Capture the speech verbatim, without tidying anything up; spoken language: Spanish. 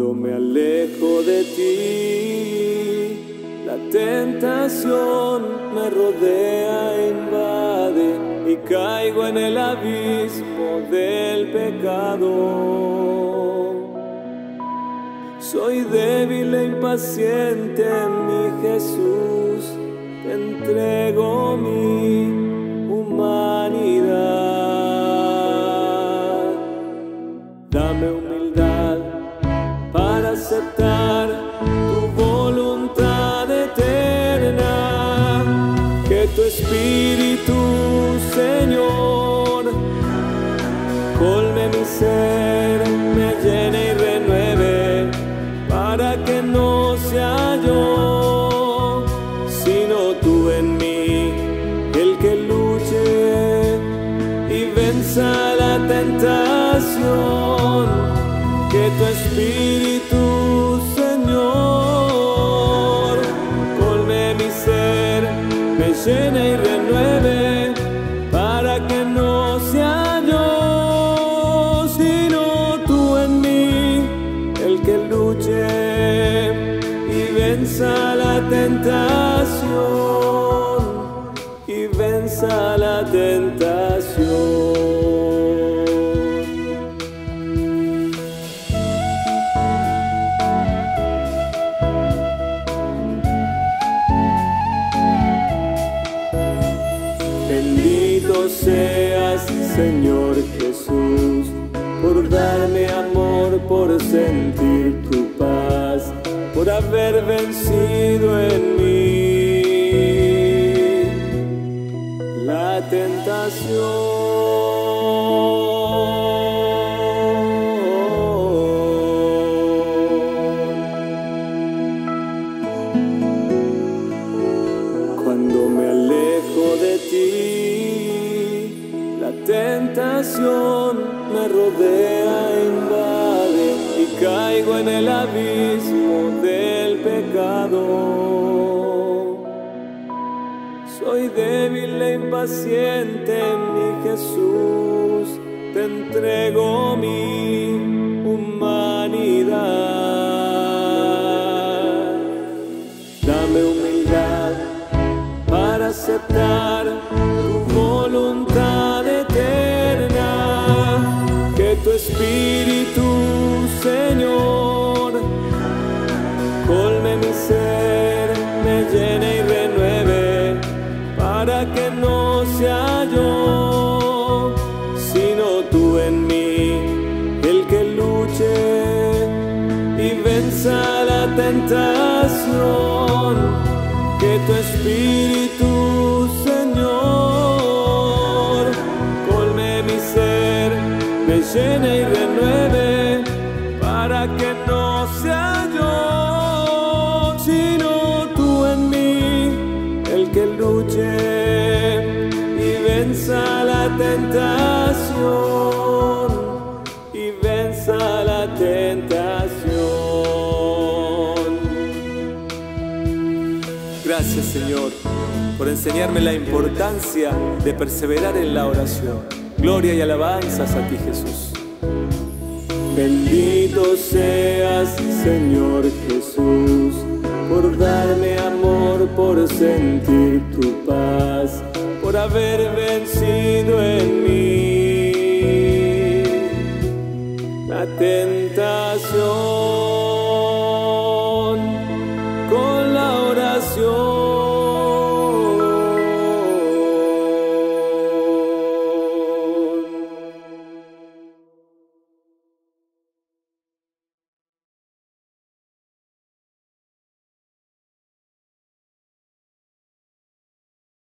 Cuando me alejo de ti, la tentación me rodea e invade y caigo en el abismo del pecado. Soy débil e impaciente, mi Jesús, te entrego mi humanidad. Dame humildad para aceptar tu voluntad eterna, que tu Espíritu, Señor, colme mi ser, me llene y renueve, para que no sea yo, sino tú en mí, el que luche y venza la tentación. Que tu Espíritu, Señor, colme mi ser, me llene y renueve, para que no sea yo, sino tú en mí, el que luche y venza la tentación, y venza la tentación. Bendito seas, Señor Jesús, por darme amor, por sentir tu paz, por haber vencido en mí la tentación. Cuando me alejo de ti, la tentación me rodea e invade y caigo en el abismo del pecado. Soy débil e impaciente, mi Jesús, te entrego mi humanidad. Dame humildad para aceptar tu voluntad eterna, que tu Espíritu, Señor, colme mi ser, me llene y renueve, para que no sea yo, sino tú en mí, el que luche y venza la tentación. Que tu Espíritu, Señor, colme mi ser, me llene y renueve, para que no sea yo, sino tú en mí, el que luche y venza la tentación, y venza la tentación. Gracias, Señor, por enseñarme la importancia de perseverar en la oración. Gloria y alabanzas a ti, Jesús. Bendito seas, Señor Jesús, por darme amor, por sentir tu paz, por haber vencido en mí la tentación con la oración.